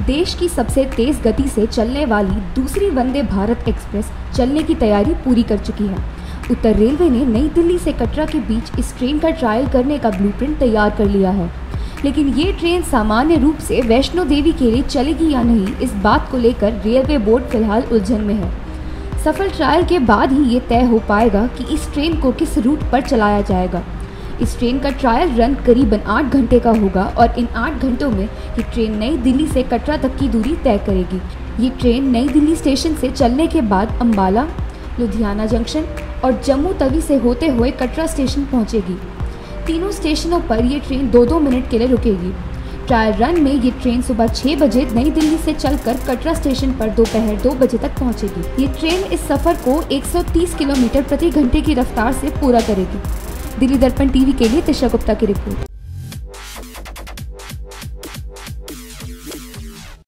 देश की सबसे तेज गति से चलने वाली दूसरी वंदे भारत एक्सप्रेस चलने की तैयारी पूरी कर चुकी है। उत्तर रेलवे ने नई दिल्ली से कटरा के बीच इस ट्रेन का ट्रायल करने का ब्लूप्रिंट तैयार कर लिया है, लेकिन ये ट्रेन सामान्य रूप से वैष्णो देवी के लिए चलेगी या नहीं, इस बात को लेकर रेलवे बोर्ड फिलहाल उलझन में है। सफल ट्रायल के बाद ही ये तय हो पाएगा कि इस ट्रेन को किस रूट पर चलाया जाएगा। इस ट्रेन का ट्रायल रन करीबन 8 घंटे का होगा और इन 8 घंटों में ये ट्रेन नई दिल्ली से कटरा तक की दूरी तय करेगी। ये ट्रेन नई दिल्ली स्टेशन से चलने के बाद अंबाला, लुधियाना जंक्शन और जम्मू तवी से होते हुए कटरा स्टेशन पहुंचेगी। तीनों स्टेशनों पर ये ट्रेन 2-2 मिनट के लिए रुकेगी। ट्रायल रन में ये ट्रेन सुबह 6 बजे नई दिल्ली से चलकर कटरा स्टेशन पर दोपहर 2 बजे तक पहुंचेगी। ये ट्रेन इस सफ़र को 130 किलोमीटर प्रति घंटे की रफ्तार से पूरा करेगी। दिल्ली दर्पण टीवी के लिए तिशा गुप्ता की रिपोर्ट।